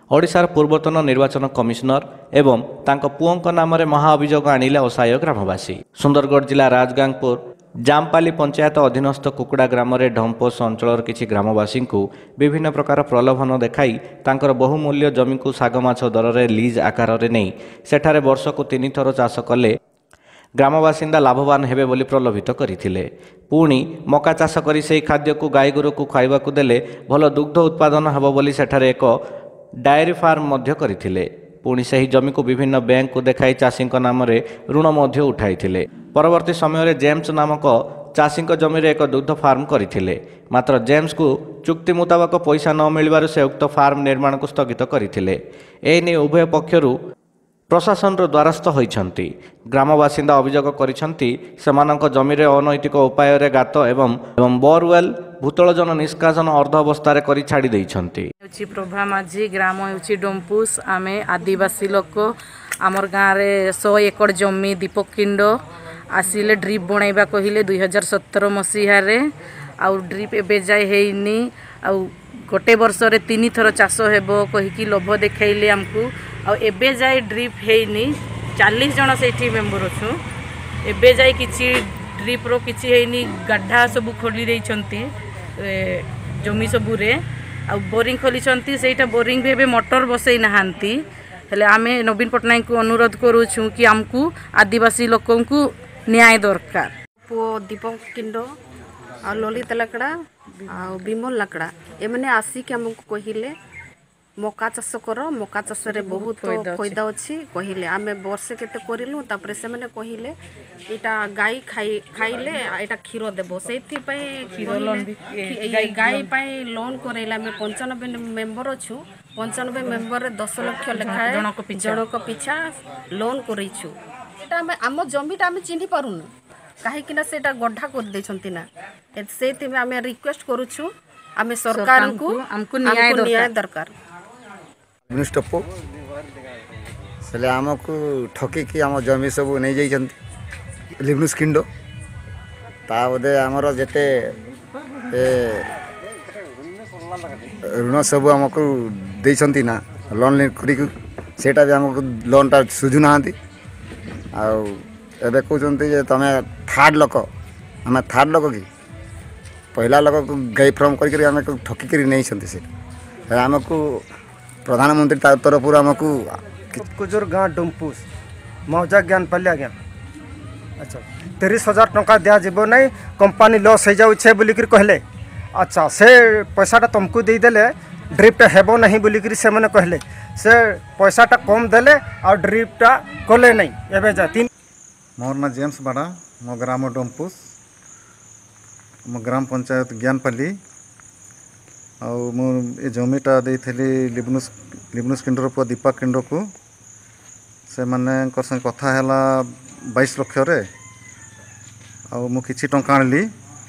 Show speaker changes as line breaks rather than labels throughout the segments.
ओडिशार पूर्वतन निर्वाचन कमिशनर एवं तांको पुओंक नाम महाअभियोग आनिले असहाय ग्रामवासी। सुंदरगढ़ जिला राजगांगपुर जामपाली पंचायत अधीनस्थ कुकुड़ा ग्राम ढंपोस अंचल किछि ग्रामवासी को विभिन्न प्रकार प्रलोभन देखाई तांकर बहुमूल्य जमी को सागमाछ दर में लीज आकार नहीं सेठारे वर्षकु 3 थर चाष कले ग्रामबासिंदा लाभवान हेबे बोली प्रलोभित करथिले। पुणी मका चाष करी सेही खाद्य को गाई गोरु को खाइबाकू देले भल दुग्ध उत्पादन हेबो बोली सेठारे एक डायरी फार्म मध्य करथिले। पुणी सही जमी को विभिन्न बैंक को देखाई चाषी नाम ऋण मध्य उठाइथिले। परवर्ती समय जेम्स नामक चाषी जमी एक दुग्ध फार्म करथिले। मात्र जेम्स को चुक्ति मुताबक पैसा न मिलबारु से उक्त फार्म निर्माण को स्थगित करथिले। एने उभय पक्षरु प्रशासन द्वारस्थ होइछंती। ग्रामबासिंदा अभियोग करिछंती सेमानक जमीरे अनैतिक उपाय गात एवं बोरवेल भूतल जन निष्कासन अर्ध अवस्था करी छाड़ी दैछंती।
प्रभा माझी ग्राम होउची डोमपुस। आमे आदिवासी लोक आमर गाँव रे 100 एकड़ जमी दीपक किंड आसिले ड्रिप बनैबा कहिले 2017 मसीह रे आउ ड्रिप एबे जाय हेइनी आउ गोटे वर्ष रे 3 थर चाष हेबो कहिकी लोभ देखाइले हमकू आउ एबे जाय ड्रिप हेइनी 40 जन सेठी मेंबर अछु। एबे जाय किछि ड्रिप रो किछि हेइनी गड्ढा सब खोली दैछंती जमी सबु रे आ बोरिंग खोली सेटा बोरिंग भी मोटर बसई नहांती। हेले आमे नवीन पटनायक को अनुरोध करूँ कि आमको आदिवासी लोक को न्याय दरकार।
पुओ दीपक किंडो आ ललित लकड़ा आ विमल लकड़ा एमने आसिक आमको कहिले मका चाष कर मका चाष रे बहुत फायदा अच्छी कहिले आमे वर्षे केते करिलु तापर से माने कहिले एटा गाय खाइले एटा क्षीर देबो सेथि पय क्षीर लोन गाय पय लोन करेला में 95 मेंबर अछु। 95 मेंबर रे 10 लाख लेखा जनक पिछा लोन करिछु। एटा आम जमीटा आमे चिन्हि पारुनु काहे किना सेटा गड्ढा कर दैछंती ना सेथि में आमे रिक्वेस्ट करूछु आमे सरकार को हमको न्याय दरकार।
टप्पो से आमको ठकिकी आम जमी सब नहीं जाइछंती लिब्नुस किंडो ता बोधे आमर जेते ऋण सब आमको देइछंती ना लोन करिक सेटा भी आमको लोनटा सुझु नांती आउ एबे कहउछंती जे तमे थर्ड लोक आमे थर्ड लोक की पहला लोक गाई फ्रॉम करिक आमे ठकिक नहीं छंती से आमको प्रधानमंत्री तरफ आमको
कुजूर गाँ डुमपुस मौजा ज्ञान पालिया आज्ञा। अच्छा 30,000 टंका दिज्व ना कंपानी लॉस हो जाऊे बोलिक कहले। अच्छा से पैसाटा तुमको देदेले ड्रिप्टा हेबो नहीं बोलिक से मैंने कहले से पैसाटा कम देले और ड्रिप्टा कले नहीं एवं जा तीन।
मोर ना जेम्स बाड़ा मो ग्राम डोमपुस मो ग्राम पंचायत ज्ञानपाली आउ मु जमीटा देइथली लिब्नुस किंडर पुआ दीपक किंड को से माने संग कथा हैला 22 लाख रे आउ मु किछि टंका आनली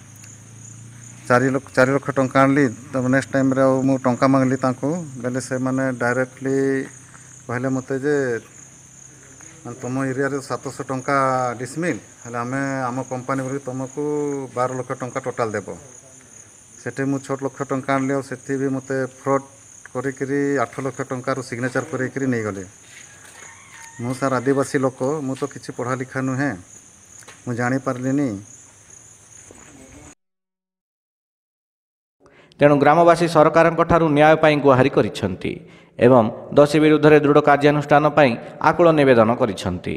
4 लाख टंका आनली। तब नेक्स्ट टाइम रे मु टंका मांगली ताको बेले से माने डायरेक्टली कहले मते जे तुम एरिया रे 700 टंका डिसमिल हले आमे आम कंपनी बोली तुमको 12 लाख टंका टोटाल देबो। सेठी मु 6 लाख टंका आनली और सेठी भी मते फ्रॉड करिकरी 8 लाख टंकार सिग्नेचर करिकरी नहीं गले। मु सार आदिवासी लोक मु तो किसी पढ़ा लिखा नुहे मु जानी पारलिनी।
तेणु ग्रामवासी सरकार न्याय पाई गुहारी करिछंती एवं दोषी विरुद्ध रे दृढ़ कार्यानुष्ठान पाई आकुल निवेदन करिछंती।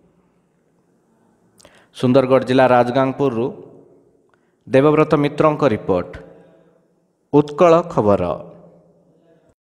सुंदरगढ़ जिला राजगांगपुर देवव्रत मित्रों रिपोर्ट उत्कल खबर।